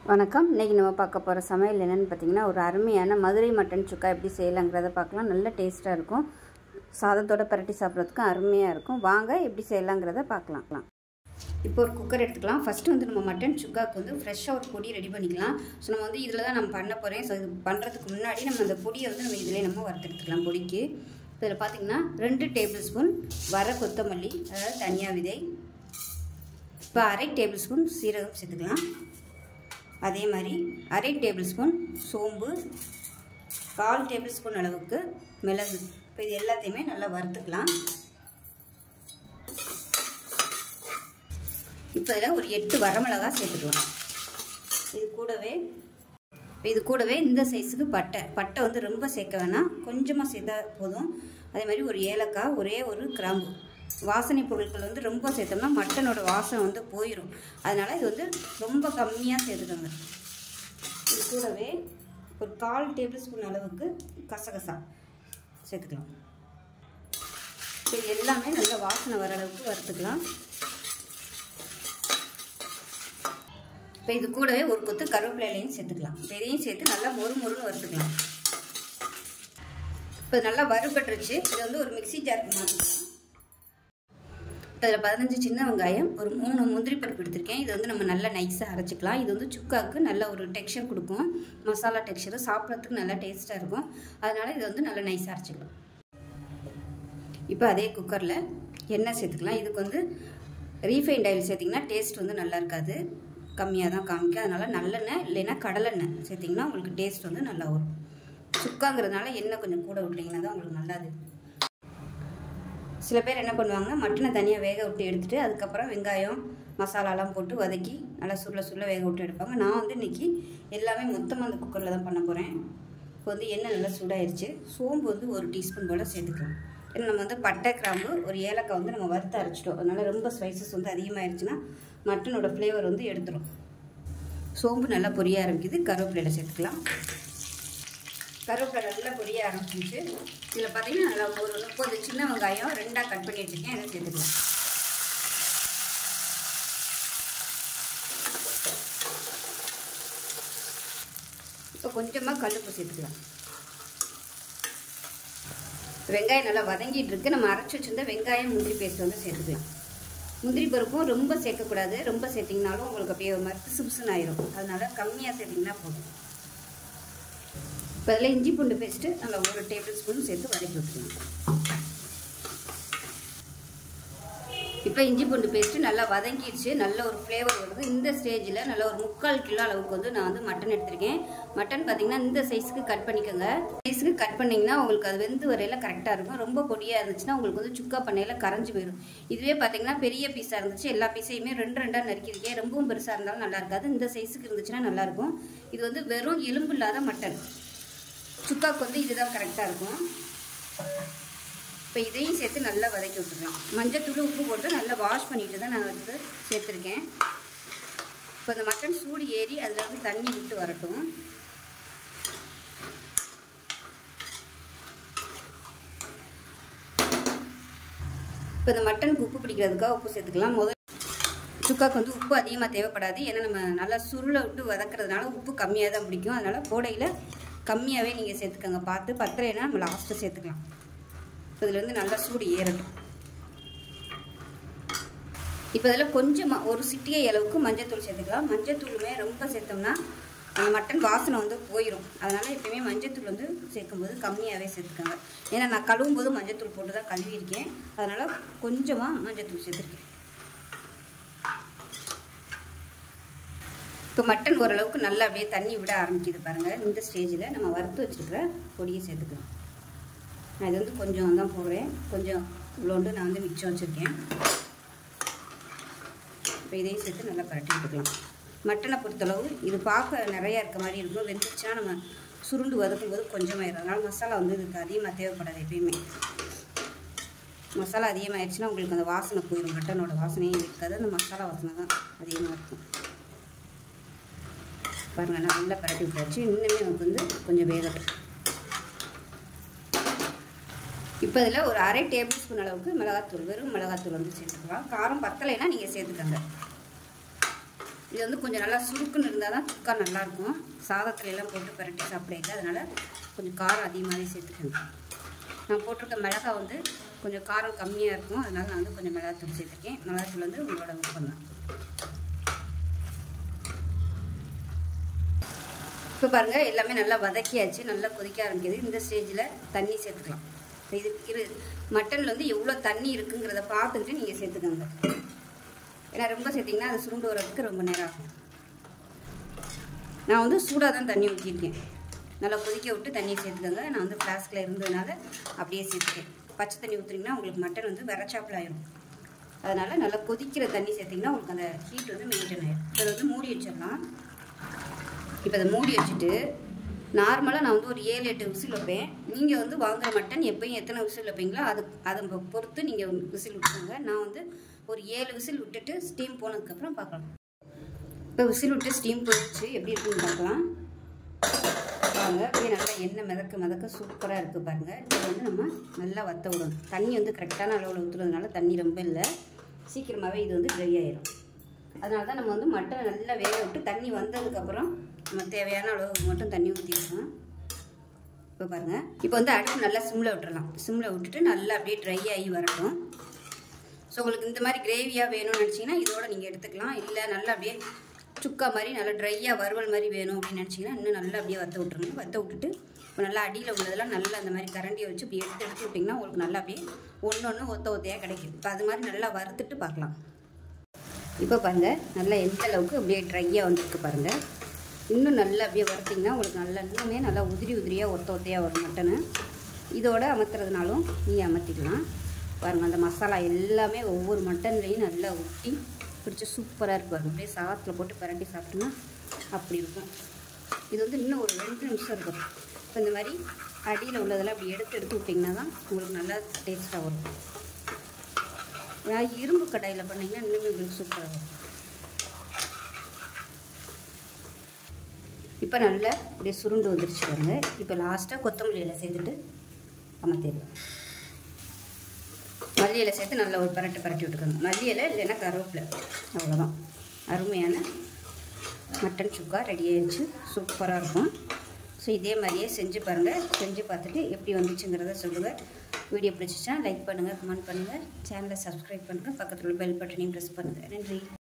வணக்கம். இன்றைக்கி நம்ம பார்க்க போகிற சமையல் என்னென்னு பார்த்தீங்கன்னா, ஒரு அருமையான மதுரை மட்டன் சுக்கா எப்படி செய்யலாங்கிறத பார்க்கலாம். நல்ல டேஸ்ட்டாக இருக்கும். சாதத்தோட பரட்டி சாப்பிட்றதுக்கும் அருமையாக இருக்கும். வாங்க எப்படி செய்யலாங்கிறத பார்க்கலாம். இப்போ ஒரு குக்கர் எடுத்துக்கலாம். ஃபஸ்ட்டு நம்ம மட்டன் சுக்காவுக்கு ஃப்ரெஷ்ஷாக ஒரு பொடி ரெடி பண்ணிக்கலாம். ஸோ நம்ம இதில் தான் நம்ம பண்ண போகிறேன். ஸோ இது பண்ணுறதுக்கு முன்னாடி நம்ம அந்த பொடியை நம்ம இதிலே வறுத்தெடுத்துக்கலாம். பொடிக்கு இதில் பார்த்திங்கன்னா 2 டேபிள் ஸ்பூன் வர கொத்தமல்லி, அதாவது தனியா விதை. இப்போ 1/2 டேபிள் ஸ்பூன் சீரகம் சேர்த்துக்கலாம். அதே மாதிரி 1/2 டேபிள் ஸ்பூன் சோம்பு, 1/4 டேபிள் ஸ்பூன் அளவுக்கு மிளகு. இப்போ இது எல்லாத்தையுமே நல்லா வறுத்துக்கலாம். இப்போ இதில் ஒரு 8 வரமிளகா சேர்த்துக்கலாம். இது கூடவே இந்த சைஸுக்கு பட்டை ரொம்ப சேர்க்க வேணாம், கொஞ்சமாக சேர்த்தா போதும். அதே மாதிரி ஒரு ஏலக்காய், ஒரே ஒரு கிராம்பு. வாசனை பொருட்கள் ரொம்ப சேர்த்தோம்னா மட்டனோட வாசனை போயிடும். அதனால் இது ரொம்ப கம்மியாக சேர்த்துக்கோங்க. இது கூடவே ஒரு 1/4 டேபிள் ஸ்பூன் அளவுக்கு கசகசா சேர்த்துக்கலாம். இது எல்லாமே நல்லா வாசனை வர அளவுக்கு வறுத்துக்கலாம். இப்போ இது கூடவே ஒரு கொத்து கருவேப்பிலையும் சேர்த்துக்கலாம். இதையும் சேர்த்து நல்லா மொறுன்னு வறுத்துக்கலாம். இப்போ நல்லா வறுபட்டுருச்சு. இது ஒரு மிக்சி ஜாருக்கு மாற்றிக்கலாம். அதில் 15 சின்ன வெங்காயம், ஒரு 3 முந்திரி பருப்பு எடுத்திருக்கேன். இது நம்ம நல்லா நைஸாக அரைச்சிக்கலாம். இது சுக்காவுக்கு நல்ல ஒரு டெக்ஸ்சர் கொடுக்கும். மசாலா டெக்ஸ்சர் சாப்பிட்றதுக்கு நல்லா டேஸ்ட்டாக இருக்கும். அதனால் இது நல்லா நைஸாக அரைச்சிக்கலாம். இப்போ அதே குக்கரில் எண்ணெய் சேர்த்துக்கலாம். இதுக்கு ரீஃபைண்ட் ஆயில் சேர்த்திங்கன்னா டேஸ்ட் நல்லா இருக்காது, கம்மியாக தான் காமிக்கும். அதனால் நல்லெண்ணெய் இல்லைன்னா கடலெண்ணெய் சேர்த்திங்கன்னா உங்களுக்கு டேஸ்ட் நல்லா வரும். சுக்காங்கிறதுனால எண்ணெய் கொஞ்சம் கூட விட்டிங்கன்னா தான் உங்களுக்கு நல்லாது. சில பேர் என்ன பண்ணுவாங்க, மட்டனை தனியாக வேக விட்டு எடுத்துகிட்டு அதுக்கப்புறம் வெங்காயம் மசாலாலாம் போட்டு வதக்கி நல்லா சுருள வேக விட்டு எடுப்பாங்க. நான் இன்றைக்கி எல்லாமே மொத்தமாக அந்த குக்கரில் தான் பண்ண போகிறேன். இப்போ எண்ணெய் நல்லா சூடாயிருச்சு. சோம்பு 1 டீஸ்பூன் போல் சேர்த்துக்கலாம். ஏன்னா நம்ம பட்டை, கிராம்பு, ஒரு ஏலக்காய் நம்ம வறுத்து அரைச்சிட்டோம். அதனால் ரொம்ப ஸ்பைசஸ் அதிகமாகிடுச்சுன்னா மட்டனோட ஃப்ளேவர் எடுத்துரும். சோம்பு நல்லா பொரிய ஆரம்பிக்குது. கருவேப்பிலையில் சேர்த்துக்கலாம். கருவேப்பிலை நல்லா பொரிய ஆரம்பிச்சிச்சு. இதில் பார்த்தீங்கன்னா நல்லா ஒரு 30 சின்ன வெங்காயம் 2ஆக கட் பண்ணி வச்சுருக்கேன். அதை சேர்த்துக்கலாம். இப்போ கொஞ்சமாக கல்லுப்பு சேர்த்துக்கலாம். வெங்காயம் நல்லா வதங்கிட்டு இருக்கு. நம்ம அரைச்சி வச்சுருந்த வெங்காயம் முந்திரி பேஸ்ட் சேர்த்துக்கலாம். முந்திரி பருப்பும் ரொம்ப சேர்க்கக்கூடாது. ரொம்ப சேர்த்திங்கனாலும் உங்களுக்கு அப்படியே ஒரு மாதிரி பிசுபிசுன்னு ஆயிரும். அதனால் கம்மியாக சேர்த்திங்கன்னா போதும். இப்போ அதில் இஞ்சி பூண்டு பேஸ்ட்டு நல்லா 1 டேபிள் ஸ்பூன் சேர்த்து வதக்கி விட்டுக்கலாம். இப்போ இஞ்சி பூண்டு பேஸ்ட்டு நல்லா வதங்கிடுச்சு. நல்ல ஒரு ஃப்ளேவர் வருது. இந்த ஸ்டேஜில் நல்லா ஒரு 3/4 கிலோ அளவுக்கு நான் மட்டன் எடுத்திருக்கேன். மட்டன் பார்த்திங்கன்னா இந்த சைஸுக்கு கட் பண்ணிக்கோங்க. சைஸுக்கு கட் பண்ணிங்கன்னா உங்களுக்கு அது வெந்து வரையில் கரெக்டாக இருக்கும். ரொம்ப பொடியாக இருந்துச்சுன்னா உங்களுக்கு சுக்கா பண்ணையில் கரைஞ்சி போயிடும். இதுவே பார்த்திங்கன்னா பெரிய பீஸாக இருந்துச்சு. எல்லா பீஸையுமே 2 நறுக்கியிருக்கேன். ரொம்பவும் பெருசாக இருந்தாலும் நல்லா இருக்காது. இந்த சைஸுக்கு இருந்துச்சுன்னா நல்லாயிருக்கும். இது வெறும் எலும்பு இல்லாத மட்டன் சுக்காவுக்கு இதுதான் கரெக்டாக இருக்கும். இப்போ இதையும் சேர்த்து நல்லா வதக்கி விட்டுருக்கலாம். மஞ்சத்தூள், உப்பு போட்டு நல்லா வாஷ் பண்ணிட்டு தான் நான் சேர்த்துருக்கேன். இப்போ இந்த மட்டன் சூடு ஏறி அதில் தண்ணி விட்டு வரட்டும். இப்போ இந்த மட்டனுக்கு உப்பு பிடிக்கிறதுக்காக உப்பு சேர்த்துக்கலாம். முதல் சுக்காவுக்கு உப்பு அதிகமாக தேவைப்படாது. ஏன்னா நம்ம நல்லா சுருளை விட்டு வதக்கிறதுனால உப்பு கம்மியாக தான் பிடிக்கும். அதனால் போடையில் கம்மியாகவே நீங்கள் சேர்த்துக்கோங்க. பார்த்து பத்தலைன்னா நம்ம லாஸ்ட்டு சேர்த்துக்கலாம். இதில் நல்லா சூடு ஏறட்டும். இப்போ இதில் கொஞ்சமாக ஒரு சிட்டிகை அளவுக்கு மஞ்சத்தூள் சேர்த்துக்கலாம். மஞ்சத்தூளுமே ரொம்ப சேர்த்தோம்னா அந்த மட்டன் வாசனை போயிடும். அதனால் எப்பயுமே மஞ்சத்தூள் சேர்க்கும்போது கம்மியாகவே சேர்த்துக்கோங்க. ஏன்னா நான் கழுவும் போது மஞ்சத்தூள் போட்டு தான் கழுவியிருக்கேன். அதனால் கொஞ்சமாக மஞ்சத்தூள் சேர்த்துருக்கேன். இப்போ மட்டன் ஓரளவுக்கு நல்லா அப்படியே தண்ணி விட ஆரம்பிக்குது பாருங்கள். இந்த ஸ்டேஜில் நம்ம வறுத்து வச்சுருக்கிற பொடியை சேர்த்துக்கலாம். நான் இது கொஞ்சம் தான் போடுறேன். கொஞ்சம் இவ்வளோண்டு நான் மிச்சம் வச்சுருக்கேன். இப்போ இதையும் சேர்த்து நல்லா பரட்டி விட்டுக்கலாம். மட்டனை பொறுத்தளவு இது பார்க்க நிறையா இருக்க மாதிரி இருக்கும். வெந்துச்சுன்னா நம்ம சுருண்டு வதக்கும் போது கொஞ்சமாயிடும். அதனால் மசாலா இதுக்கு அதிகமாக தேவைப்படாது. எப்பயுமே மசாலா அதிகமாகிடுச்சுன்னா உங்களுக்கு அந்த வாசனை போயிடும். மட்டனோட வாசனையும் இருக்காது. அந்த மசாலா வாசனை தான் அதிகமாக இருக்கும். பாருங்கள், நான் நல்லா பரட்டி விட்டாச்சு. இன்னுமே நமக்கு கொஞ்சம் வேகட்டும். இப்போ இதில் ஒரு 1/2 டேபிள் ஸ்பூன் அளவுக்கு மிளகாத்தூள், வெறும் மிளகாத்தூள் சேர்த்துக்கலாம். காரம் பத்தலைன்னா நீங்கள் சேர்த்துக்கோங்க. இது வந்து கொஞ்சம் நல்லா சுருக்குன்னு இருந்தால் தான் சுக்கா நல்லாயிருக்கும். சாதத்துல எல்லாம் போட்டு பரட்டி சாப்பிட, அதனால் கொஞ்சம் காரம் அதிகமாகவே சேர்த்துக்கணும். நான் போட்டிருக்க மிளகாய் வந்து கொஞ்சம் காரம் கம்மியாக இருக்கும், அதனால் நான் வந்து கொஞ்சம் மிளகாத்தூள் சேர்த்துருக்கேன். மிளகாத்தூள் வந்து உங்களோட விருப்பம் தான். இப்போ பாருங்கள், எல்லாமே நல்லா வதக்கியாச்சு, நல்லா கொதிக்க ஆரம்பிக்குது. இந்த ஸ்டேஜில் தண்ணி சேர்த்துக்கலாம். இது மட்டனில் வந்து எவ்வளோ தண்ணி இருக்குங்கிறத பார்த்துக்கிட்டு நீங்கள் சேர்த்துக்கோங்க. ஏன்னா ரொம்ப சேர்த்திங்கன்னா அது சுருண்டு வரதுக்கு ரொம்ப நேரம் ஆகும். நான் வந்து சூடாக தான் தண்ணி ஊற்றிருக்கேன். நல்லா கொதிக்க விட்டு தண்ணியை சேர்த்துக்கோங்க. நான் வந்து ஃப்ளாஸ்கில் இருந்ததுனால அப்படியே சேர்த்துக்கேன். பச்சை தண்ணி ஊற்றுனீங்கன்னா உங்களுக்கு மட்டன் வந்து விரச்சாப்பில் ஆயிடும். அதனால் நல்லா கொதிக்கிற தண்ணி சேர்த்திங்கன்னா உங்களுக்கு அந்த ஹீட் வந்து மெயின்டைன் ஆகிடும். இதை வந்து மூடி வச்சிடலாம். இப்போ அதை மூடி வச்சுட்டு நார்மலாக நான் வந்து ஒரு 7-8 விசில் வைப்பேன். நீங்கள் வந்து வாங்குகிற மட்டன் எப்போயும் எத்தனை விசில் வைப்பீங்களோ அதை பொறுத்து நீங்கள் விசில் விட்டுருங்க. நான் வந்து ஒரு 7 விசில் விட்டுட்டு ஸ்டீம் போனதுக்கப்புறம் பார்க்கலாம். இப்போ விசில் விட்டு ஸ்டீம் போயிடுச்சு, எப்படி இருக்குன்னு பார்க்கலாம். பாருங்க, அப்படியே நல்லா எண்ணெய் மிதக்க சூப்பராக இருக்குது பாருங்கள். இதை வந்து நம்ம நல்லா வற்ற விடணும். தண்ணி வந்து கரெக்டான அளவில் ஊற்றுறதுனால தண்ணி ரொம்ப இல்லை, சீக்கிரமாகவே இது வந்து ட்ரை ஆயிடும். அதனால தான் நம்ம வந்து மட்டனை நல்லா வேக விட்டு தண்ணி வந்ததுக்கப்புறம் நம்ம தேவையான அளவு மட்டும் தண்ணி ஊற்றிக்கணும். இப்போ பாருங்கள், இப்போ வந்து அடுப்பு நல்லா சிம்மில் விட்டுறலாம். சிம்மில் விட்டுட்டு நல்லா அப்படியே ட்ரை ஆகி வரட்டும். ஸோ உங்களுக்கு இந்த மாதிரி கிரேவியாக வேணும்னு நினச்சிங்கன்னா இதோட நீங்கள் எடுத்துக்கலாம். இல்லை நல்லா அப்படியே சுக்கா மாதிரி நல்லா ட்ரையாக வறுவல் மாதிரி வேணும் அப்படின்னு நினச்சிங்கன்னா இன்னும் நல்லா அப்படியே வற்ற விட்டுருங்க. வற்ற விட்டுட்டு இப்போ நல்லா அடியில் உள்ளதெல்லாம் நல்லா அந்த மாதிரி கரண்டியை வச்சு இப்படி எடுத்து விட்டிங்கன்னா உங்களுக்கு நல்லா அப்படியே ஒன்று ஒத்தையாக கிடைக்கும். இப்போ அது மாதிரி நல்லா வறுத்துட்டு பார்க்கலாம். இப்போ பாருங்கள், நல்லா எந்த அளவுக்கு அப்படியே ட்ரையாக வந்துருக்கு பாருங்கள். இன்னும் நல்லா அப்படியே வறுத்திங்கன்னா உங்களுக்கு நல்லா இன்னுமே நல்லா உதிரியாக ஒத்தையாக வரும் மட்டனு. இதோட அமர்த்துறதுனாலும் நீங்கள் அமர்த்திக்கலாம். பாருங்கள், அந்த மசாலா எல்லாமே ஒவ்வொரு மட்டன்லேயும் நல்லா ஊற்றி பிடிச்சி சூப்பராக இருக்கும். அப்படியே சாதத்தில் போட்டு பரட்டி சாப்பிட்டோன்னா அப்படி இருக்கும். இது வந்து இன்னும் ஒரு 2 நிமிஷம் இருக்கும். இப்போ இந்த மாதிரி அடியில் உள்ளதெல்லாம் அப்படி எடுத்து விட்டிங்கன்னா தான் உங்களுக்கு நல்லா டேஸ்ட்டாக வரும். ஏதாவது இரும்பு கடாயில் பண்ணிங்கன்னா இன்னுமே உங்களுக்கு சூப்பராக வரும். இப்போ நல்லா அப்படியே சுருண்டு வந்துருச்சு பாருங்க. இப்போ லாஸ்ட்டாக கொத்தமல்லி இலை சேர்த்துட்டு அமர்த்திடலாம். மல்லி இலை சேர்த்து நல்லா ஒரு பரட்டி விட்டுக்கணும். மல்லி இலை இல்லைன்னா கருவேப்பிலை, அவ்வளோதான். அருமையான மட்டன் சுக்கா ரெடி ஆயிடுச்சு. சூப்பராக இருக்கும். ஸோ இதே மாதிரியே செஞ்சு பாருங்கள். செஞ்சு பார்த்துட்டு எப்படி வந்துச்சுங்கிறத சொல்லுங்கள். வீடியோ பிடிச்சிச்சுன்னா லைக் பண்ணுங்கள், கமெண்ட் பண்ணுங்கள், சேனலை சப்ஸ்கிரைப் பண்ணுங்கள், பக்கத்தில் பெல் பட்டனையும் ப்ரெஸ் பண்ணுங்கள். நன்றி.